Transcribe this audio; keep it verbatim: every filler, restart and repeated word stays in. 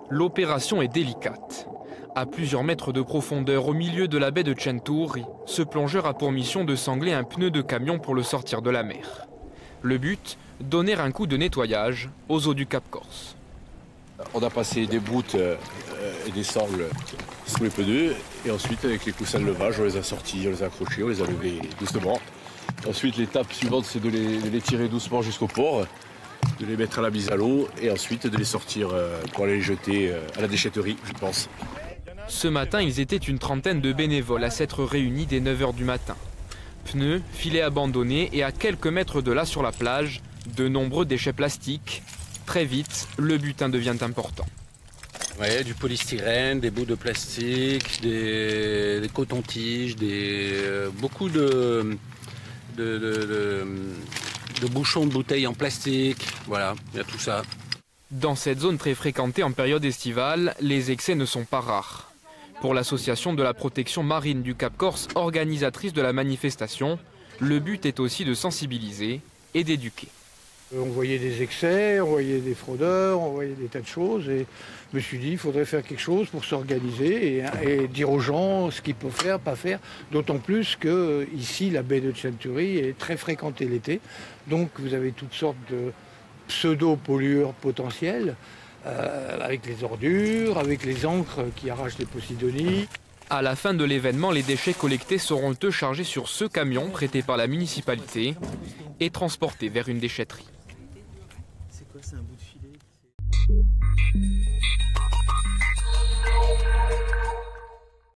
L'opération est délicate. À plusieurs mètres de profondeur au milieu de la baie de Centuri, ce plongeur a pour mission de sangler un pneu de camion pour le sortir de la mer. Le but, donner un coup de nettoyage aux eaux du Cap Corse. On a passé des broutes et des sangles sous les pneus et ensuite avec les coussins de levage on les a sortis, on les a accrochés, on les a levés doucement. Ensuite l'étape suivante c'est de les, de les tirer doucement jusqu'au port, de les mettre à la mise à l'eau et ensuite de les sortir pour aller les jeter à la déchetterie je pense. Ce matin ils étaient une trentaine de bénévoles à s'être réunis dès neuf heures du matin. Pneus, filets abandonnés et à quelques mètres de là sur la plage, de nombreux déchets plastiques. Très vite, le butin devient important. Ouais, du polystyrène, des bouts de plastique, des, des cotons-tiges, des, euh, beaucoup de, de, de, de, de bouchons de bouteilles en plastique. Voilà, il y a tout ça. Dans cette zone très fréquentée en période estivale, les excès ne sont pas rares. Pour l'association de la protection marine du Cap Corse, organisatrice de la manifestation, le but est aussi de sensibiliser et d'éduquer. On voyait des excès, on voyait des fraudeurs, on voyait des tas de choses et je me suis dit qu'il faudrait faire quelque chose pour s'organiser et, et dire aux gens ce qu'ils peuvent faire, pas faire. D'autant plus que ici la baie de Centuri est très fréquentée l'été. Donc vous avez toutes sortes de pseudo-pollueurs potentiels euh, avec les ordures, avec les encres qui arrachent les posidonies. À la fin de l'événement, les déchets collectés seront eux chargés sur ce camion prêté par la municipalité et transportés vers une déchetterie. C'est quoi, c'est un bout de filet ?